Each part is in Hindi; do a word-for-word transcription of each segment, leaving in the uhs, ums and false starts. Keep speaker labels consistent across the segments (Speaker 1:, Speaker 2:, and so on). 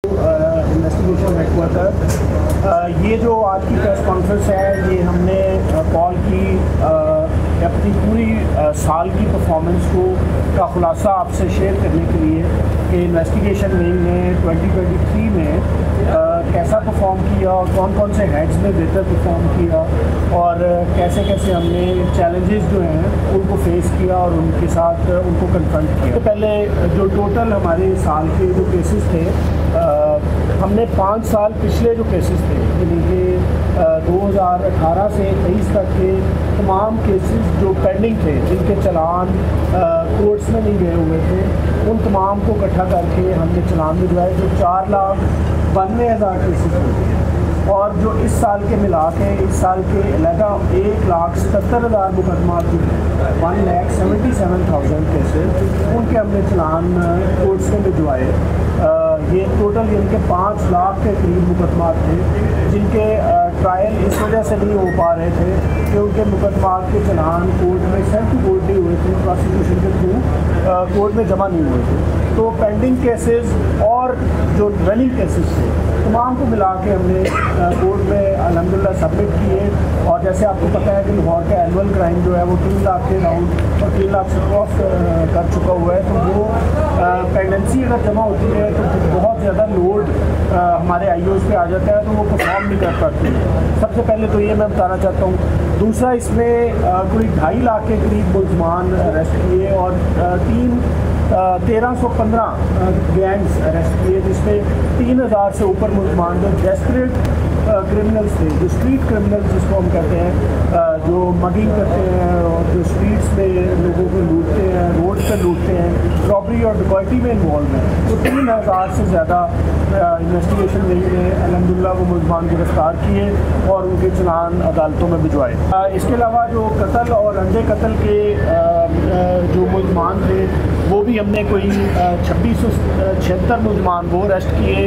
Speaker 1: Investigation headquarter. ये जो आज की प्रेस कॉन्फ्रेंस है, ये हमने कॉल की अपनी पूरी साल की परफॉर्मेंस को का खुलासा आपसे शेयर करने के लिए कि इन्वेस्टिगेशन विंग ने ट्वेंटी ट्वेंटी थ्री में आ, कैसा परफॉर्म किया और कौन कौन से हेड्स ने बेहतर परफॉर्म किया और कैसे कैसे हमने चैलेंजेस जो हैं उनको फेस किया और उनके साथ उनको कन्फ्रंट किया। तो पहले जो टोटल हमारे साल के जो केसेस थे, आ, हमने पाँच साल पिछले जो केसेस थे यानी कि दो हज़ार अठारह से तेईस तक के तमाम केसेस जो पेंडिंग थे, जिनके चलान कोर्ट्स में नहीं गए हुए थे, उन तमाम को इकट्ठा करके हमने चलान भिजवाए जो चार लाख बानवे हज़ार केसेस थे। और जो इस साल के मिला के इस साल के अलहदा एक लाख सत्तर हज़ार मुकदमा जो हैं one lakh seventy seven thousand cases उनके हमने चलान कोर्ट्स में भिजवाए। ये टोटल इनके पाँच लाख के करीब मुकदमा थे जिनके ट्रायल इस वजह से नहीं हो पा रहे थे कि उनके मुकदमा के चलान कोर्ट में सेल्फ कोर्ट नहीं हुए थे, प्रोसिक्यूशन के थ्रू कोर्ट में जमा नहीं हुए थे। तो पेंडिंग केसेस और जो रनिंग केसेस थे तमाम को मिला के हमने कोर्ट में अल्हम्दुलिल्लाह सबमिट किए। और जैसे आपको पता है कि लाहौर का एनुअल क्राइम जो है वो तीन लाख के राउंड और तीन लाख से क्रॉस कर चुका हुआ है। तो वो पेंडेंसी अगर जमा होती है तो बहुत ज़्यादा लोड हमारे आई ओज़ पे आ जाता है, तो वो परफॉर्म नहीं कर पाती। सबसे पहले तो ये मैं बताना चाहता हूँ। दूसरा, इसमें कोई ढाई लाख के करीब मुलजमान अरेस्ट किए और तीन तेरह सौ पंद्रह गैंग्स अरेस्ट किए, जिसमें तीन हज़ार से ऊपर मुलजमान जो डेस्परेट क्रिमिनल्स थे, जो स्ट्रीट क्रिमिनल्स जिसको हम कहते हैं, जो मगिंग करते हैं और जो स्ट्रीट्स में लोगों को लूटते हैं, रोड पर लूटते हैं, रॉबरी और डकैती में इन्वॉल्व हैं, तो तीन हज़ार से ज़्यादा इन्वेस्टिगेशन विंग ने अल्हम्दुलिल्लाह वो मुलजमान गिरफ्तार किए और उनके चलान अदालतों में भिजवाए। इसके अलावा जो कत्ल और अंधे कत्ल के जो मुलजमान थे वो भी हमने कोई छब्बीस सौ छिहत्तर मुलजमान वो अरेस्ट किए।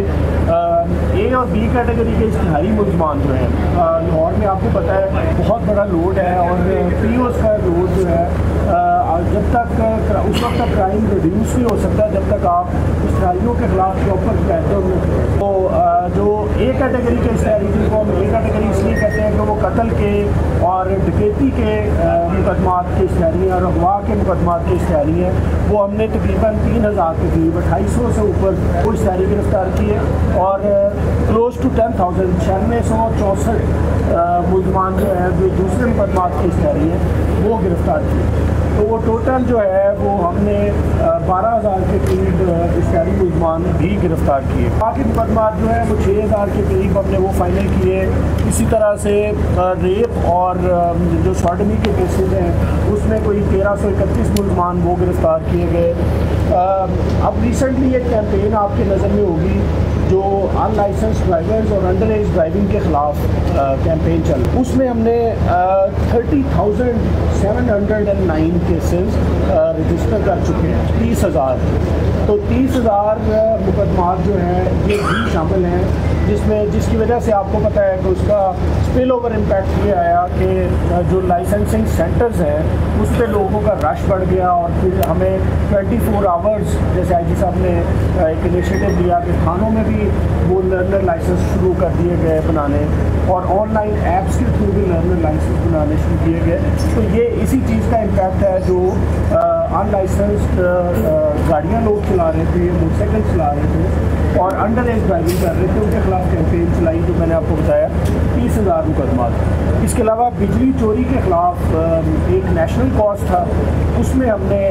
Speaker 1: ए और बी कैटेगरी के इश्तिहारी मुलजमान जो हैं, लाहौर में आपको पता है बहुत बड़ा लोड है और पी ओज़ का लोड जो है जब तक उस वक्त तक क्राइम रिड्यूस नहीं हो सकता जब तक आप इश्तिहारियों के खिलाफ प्रॉपर पैटर्न में। तो जो ए कैटेगरी के इश्तिहारी जिनको हम ए कैटेगरी इसलिए कहते हैं कि वो कत्ल के और डकैती के मुकदमात के इश्तिहारी हैं और अगवा के मुकदमात के इश्तिहारी हैं, वो हमने तकरीबन तीन हज़ार के करीब अट्ठाईस सौ से ऊपर वो इश्तिहारी गिरफ्तार किए और क्लोज टू टेन थाउजेंड छियानवे सौ चौंसठ मुलजमान जो है जो दूसरे मुकदमात के इश्तिहारी हैं वो गिरफ्तार किए। तो वो टोटल जो है वो हमने बारह हज़ार के करीब इश्तिहारी मुलजमान भी गिरफ्तार किए। बाकी मुकदमात जो है वो छः हज़ार के करीब हमने वो फाइनल किए। इसी तरह से रेप और जो सॉडमी के केसेज हैं उसमें कोई तेरह सौ इकतीस मुलजमान वो गिरफ्तार किए गए। अब रिसेंटली एक कैंपेन आपके नज़र में होगी जो अनलाइसेंस ड्राइवर्स और अंडर एज ड्राइविंग के ख़िलाफ़ कैंपेन चल, उसमें हमने thirty thousand seven hundred and nine cases register कर चुके हैं, तीस हज़ार। तो तीस हज़ार मुकदमात जो हैं ये भी शामिल हैं, जिसमें जिसकी वजह से आपको पता है कि उसका स्पिल ओवर इम्पैक्ट ये आया कि जो लाइसेंसिंग सेंटर्स हैं उस पर लोगों का रश बढ़ गया और फिर हमें ट्वेंटी फोर आवर्स जैसे आई जी साहब ने एक इनिशिएटिव लिया कि थानों में भी वो लर्नर लाइसेंस शुरू कर दिए गए बनाने और ऑनलाइन ऐप्स के थ्रू भी लर्नर लाइसेंस बनाने शुरू किए गए। तो ये इसी चीज़ का इम्पैक्ट है जो अनलाइसेंस्ड गाड़ियाँ लोग चला रहे थे, मोटरसाइकिल चला रहे थे और अंडर एज ड्राइविंग कर रहे थे, उनके खिलाफ कैंपेन चलाई जो मैंने आपको बताया तीस हज़ार मुकदमात। इसके अलावा बिजली चोरी के ख़िलाफ़ एक नेशनल कॉज था, उसमें हमने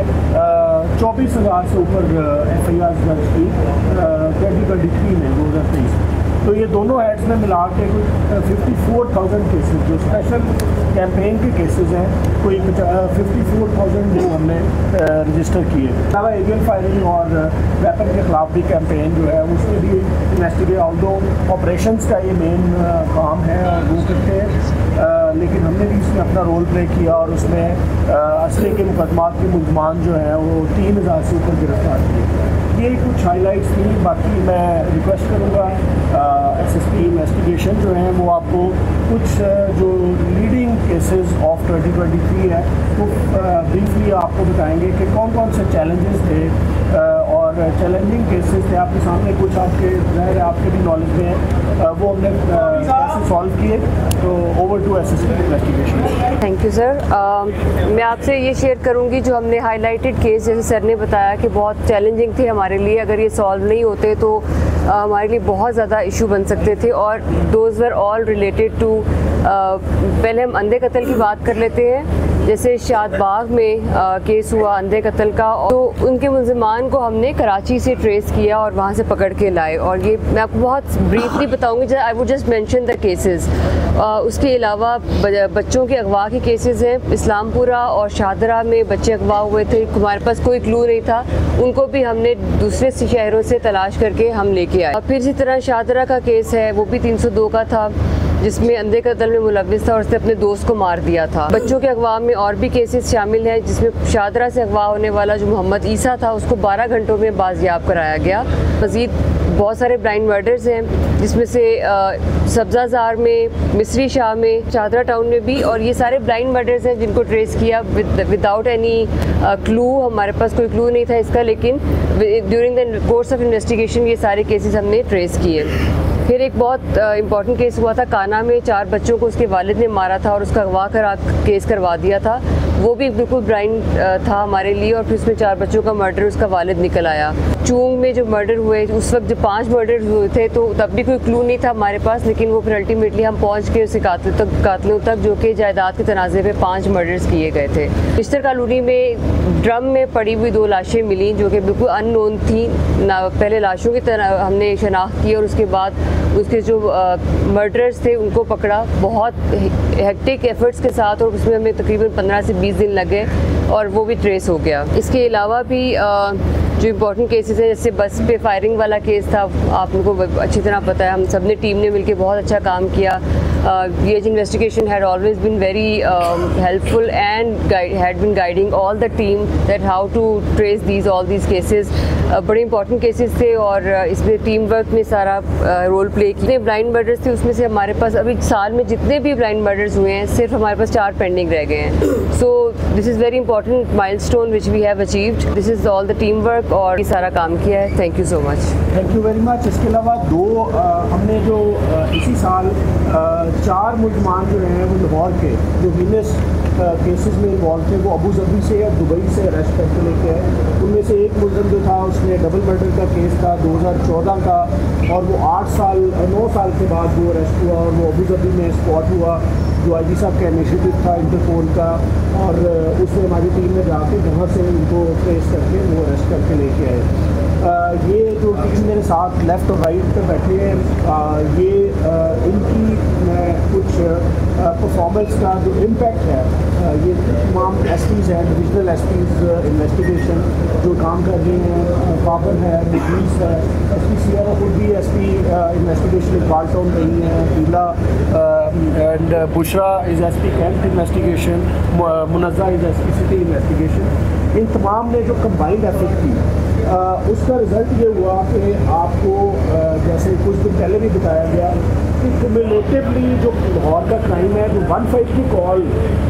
Speaker 1: चौबीस हज़ार से ऊपर एफ आई आर दर्ज की ट्वेंटी ट्वेंटी थ्री में दो हज़ार तेईस। तो ये दोनों हेड्स में मिला के कोई फिफ्टी फोर थाउजेंड केसेज जो स्पेशल कैंपेन के केसेस हैं कोई फिफ्टी फोर थाउजेंड वो हमने रजिस्टर किए। अलावा एरियल फायरिंग और वेपन के ख़िलाफ़ भी कैंपेन जो है उसमें भी इन्वेस्टिगेट आउटडो ऑपरेशंस का ये मेन काम है और वो करते हैं, लेकिन हमने भी इसमें अपना रोल प्ले किया और उसमें असले के मुकदमात के मुलजमान जो हैं वो तीन हज़ार से ऊपर गिरफ्तार किए। ये कुछ हाईलाइट्स थी। बाकी मैं रिक्वेस्ट करूँगा एस एस पी इन्वेस्टिगेशन जो है वो आपको कुछ जो leading cases of twenty twenty three है वो ब्रीफली आपको बताएंगे कि कौन कौन से चैलेंजेस थे और चैलेंजिंग केसेस थे आपके सामने, कुछ आपके ज़ाहिर है आपके भी नॉलेज में है, वो हमने कैसे सॉल्व किए। तो over to assistant investigation. Thank
Speaker 2: you sir. मैं आपसे ये शेयर करूँगी जो हमने हाईलाइटेड केस, जैसे सर ने बताया कि बहुत चैलेंजिंग थे हमारे लिए, अगर ये सॉल्व नहीं होते तो uh, हमारे लिए बहुत ज़्यादा इशू बन सकते थे। और those were all related to, पहले हम अंधे कत्ल की बात कर लेते हैं। जैसे शादबाग में आ, केस हुआ अंधे कत्ल का, तो उनके मुलज़िमान को हमने कराची से ट्रेस किया और वहाँ से पकड़ के लाए। और ये मैं आपको बहुत ब्रीफली बताऊंगी, I would just mention the cases. उसके अलावा बच्चों के अगवा के केसेस हैं, इस्लामपुरा और शाहदरा में बच्चे अगवा हुए थे, हमारे पास कोई क्लू नहीं था, उनको भी हमने दूसरे शहरों से तलाश करके हम लेके आए। और फिर इसी तरह शाहदरा का केस है, वो भी तीन सौ दो का था, जिसमें अंधे कत्ल में मुलविस था और उसने अपने दोस्त को मार दिया था। बच्चों के अगवा में और भी केसेस शामिल हैं, जिसमें शाहदरा से अगवा होने वाला जो मोहम्मद ईसा था उसको बारह घंटों में बाजियाब कराया गया। मज़ीद बहुत सारे ब्लाइंड मर्डर्स हैं, जिसमें से सब्ज़ाजार में, मिस्री शाह में, शाहदरा टाउन में भी, और ये सारे ब्लाइंड मर्डर्स हैं जिनको ट्रेस किया विदाउट एनी क्लू। हमारे पास कोई क्लू नहीं था इसका, लेकिन during the course of investigation ये सारे केसेस हमने ट्रेस किए। फिर एक बहुत इम्पॉर्टेंट केस हुआ था काना में, चार बच्चों को उसके वालिद ने मारा था और उसका अगवा करा केस करवा दिया था, वो भी बिल्कुल ब्लाइंड था हमारे लिए। और फिर उसमें चार बच्चों का मर्डर, उसका वालिद निकल आया। चूंग में जो मर्डर हुए उस वक्त जब पांच मर्डर हुए थे तो तब भी कोई क्लू नहीं था हमारे पास, लेकिन वो फिर अल्टीमेटली हम पहुंच के उसे कातिल तक कातिलों तक जो कि जायदाद के तनाज़े पे पाँच मर्डर्स किए गए थे। बिस्तर कॉलोनी में ड्रम में पड़ी हुई दो लाशें मिली जो कि बिल्कुल अननोन थी ना, पहले लाशों की तरह हमने शनाख्त की और उसके बाद उसके जो मर्डरर्स थे उनको पकड़ा बहुत हेक्टिक एफर्ट्स के साथ, और उसमें हमें तकरीबन पंद्रह से बीस दिन लगे और वो भी ट्रेस हो गया। इसके अलावा भी आ, जो इम्पोर्टेंट केसेस हैं, जैसे बस पे फायरिंग वाला केस था, आप लोगों को अच्छी तरह पता है, हम सब ने टीम ने मिलकर बहुत अच्छा काम किया। ये investigation had always been very helpful and had been guiding all the team that how to trace these all these cases. बड़े इंपॉर्टेंट केसेस थे और इसमें टीम वर्क में सारा रोल प्ले किए। ब्लाइंड मर्डर्स थे उसमें से हमारे पास अभी साल में जितने भी ब्लाइंड मर्डर्स हुए हैं सिर्फ हमारे पास चार पेंडिंग रह गए हैं। So this is very important milestone which we have achieved. This is all the team work और ये सारा काम किया है। Thank you so much.
Speaker 1: Thank you very much. इसके अलावा दो आ, हमने जो आ, इसी साल आ, चार मुलजमान जो हैं वो लाहौर के जो वीनस केसेस में इन्वॉल्व थे वो अबू धाबी से या दुबई से अरेस्ट करके लेके आए। उनमें से एक मुलजम जो था उसने डबल मर्डर का केस था दो हज़ार चौदह का, और वो आठ साल नौ साल के बाद वो अरेस्ट हुआ और वो अबू धाबी में स्पॉट हुआ, जो आई जी साहब का इनिशिएटिव था इंटरपोल का, और उसमें हमारी टीम में जाके वहाँ से उनको ट्रेस करके वो अरेस्ट करके लेके आए। आ, ये जो टीम मेरे साथ लेफ़्ट और राइट पे बैठे हैं, आ, ये आ, इनकी मैं कुछ परफॉर्मेंस का जो इम्पैक्ट है, आ, ये तमाम एस पीज़ हैं, डिविजनल एस पीज़ इन्वेस्टिगेशन जो काम कर रही हैं, बाबर है, पुलिस है, एस पी सियारा खुद भी S P investigation Iqbal town रही हैं, पीला and Bushra is S P camp investigation, Munazza is S P city investigation. इन तमाम ने जो कंबाइंड एफर्ट की, आ, उसका रिज़ल्ट ये हुआ कि आपको आ, जैसे कुछ दिन पहले भी बताया गया कि क्यूमुलेटिवली जो लाहौर का क्राइम है, जो वन फाइव की कॉल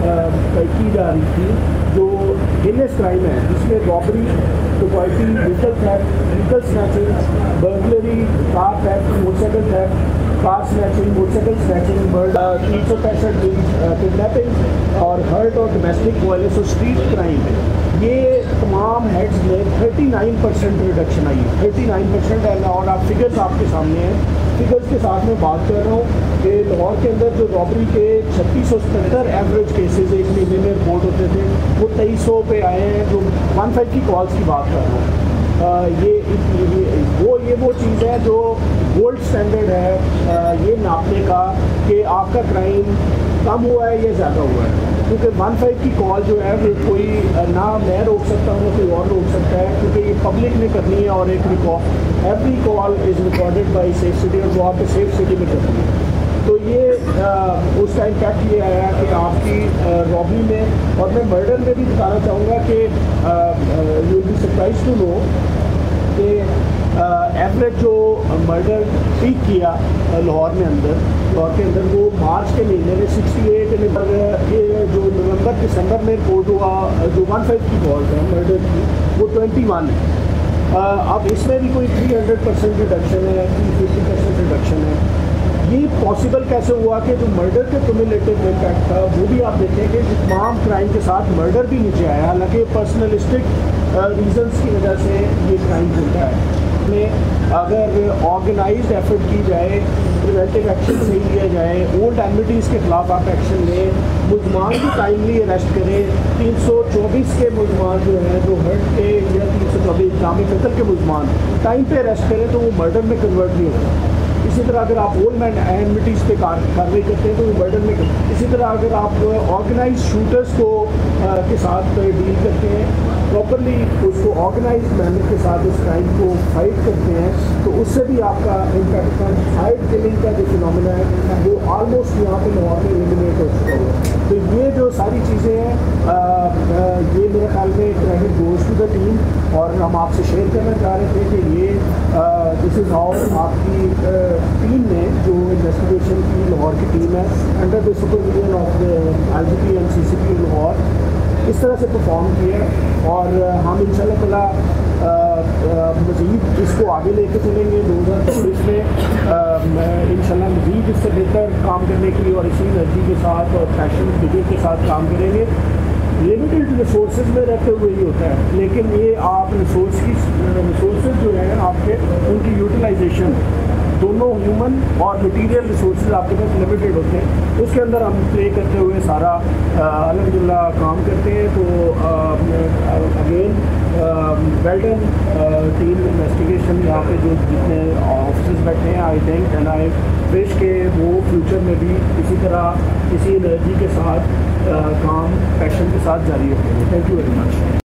Speaker 1: की जा रही थी, जो हिनेस क्राइम है जिसमें रॉबरी, डकैती, vehicle theft, vehicle snatching, burglary, car theft, motorcycle theft, car snatching, motorcycle snatching, murder, तीन सौ पैंसठ किडनैपिंग और हर्ट और डोमेस्टिक वायलेंस और स्ट्रीट क्राइम, ये तमाम हेड्स में उनतालीस परसेंट रिडक्शन आई है। उनतालीस परसेंट है, और आप फिगर्स आपके सामने हैं। फिगर्स के साथ मैं बात कर रहा हूँ कि लाहौर के अंदर जो रॉबरी के छत्तीस सौ सत्तर एवरेज केसेज एक महीने में रिपोर्ट होते थे, वो तेईस सौ पे आए हैं। जो वन फाइव की कॉल्स की बात कर रहा हूँ, आ, ये, ये वो ये वो चीज़ है जो गोल्ड स्टैंडर्ड है आ, ये नापने का कि आपका क्राइम कम हुआ है या ज़्यादा हुआ है। क्योंकि वन फाइव की कॉल जो है वो कोई ना मैं रोक सकता हूँ ना कोई और रोक सकता है, क्योंकि ये पब्लिक ने करनी है और एक record every call is recorded by safe city, और वो आपको सेफ सिटी में करनी है। तो ये आ, उसका इम्पैक्ट ये आया कि आपकी रॉबरी में, और मैं मर्डर में भी बताना चाहूँगा कि you will be surprise to know कि एवरेज जो मर्डर पीक किया लाहौर में अंदर लाहौर के अंदर वो मार्च के महीने में अड़सठ ये जो नवंबर दिसंबर में रिपोर्ट हुआ जो वन फाइव की कॉल है मर्डर की, वो इक्कीस है। अब इसमें भी कोई थ्री हंड्रेड परसेंट रिडक्शन है, थ्री फिफ्टी परसेंट रिडक्शन है। ये पॉसिबल कैसे हुआ कि जो मर्डर के क्यूमुलेटिव इम्पैक्ट था वो भी आप देखें कि तमाम क्राइम के साथ मर्डर भी नीचे आया, हालांकि पर्सनलिस्टिक रीजंस की वजह से ये क्राइम होता है। में अगर ऑर्गेनाइज्ड एफर्ट की जाए, प्रिवेंटिव एक्शन सही लिया जाए, ओल्ड एनमिटीज़ के खिलाफ आप एक्शन लें, मुलजमान की टाइमली अरेस्ट करें। तीन सौ चौबीस के मुलजमान जो हैं जो हर्ट के या तीन सौ चौबीस जाम कत्ल के मुलजमान टाइम पे अरेस्ट करें तो वो मर्डर में कन्वर्ट नहीं होता। इसी तरह अगर आप ओल्ड मैन एनमिटीज़ पे कार्रवाई करते हैं तो वो मर्डर में कर। इसी तरह अगर आप ऑर्गेनाइज शूटर्स को आ, के साथ डील करते हैं, प्रॉपरली उसको ऑर्गेनाइज मैनर के साथ उस क्राइम को फाइट करते हैं तो उससे भी आपका इम्पैक्ट फाइट किलिंग का जो फिनोमिना है वो ऑलमोस्ट यहाँ पे लाहौर में एलिमिनेट हो चुका है। तो ये जो सारी चीज़ें हैं ये मेरे ख्याल में credit goes to the team और हम आपसे शेयर करना चाह रहे थे कि ये दिस इज़ हाउ आपकी टीम ने जो इन्वेस्टिगेशन की लाहौर की टीम है under the supervision of I G P and C C P Lahore इस तरह से परफॉर्म किया और हम इंशाल्लाह ताला मज़ीद इसको आगे लेके चलेंगे दो हज़ार चौबीस में इंशाल्लाह मज़ीद इससे बेहतर काम करने के लिए और इसी एनर्जी के साथ और पैशन विजय के साथ काम करेंगे। लिमिटेड रिसोर्सेज में रहते हुए ही होता है, लेकिन ये आप रिसोर्स की रिसोर्सेज जो है आपके उनकी यूटिलाइजेशन दोनों ह्यूमन और मटेरियल रिसोर्सेज आपके पास लिमिटेड होते हैं, उसके अंदर हम प्ले करते हुए सारा अल्हम्दुलिल्लाह काम करते हैं। तो again well done team investigation. यहाँ पे जो जितने ऑफिसर्स बैठे हैं I think and I wish के वो फ्यूचर में भी इसी तरह इसी एनर्जी के साथ uh, काम पैशन के साथ जारी रखेंगे। Thank you very much.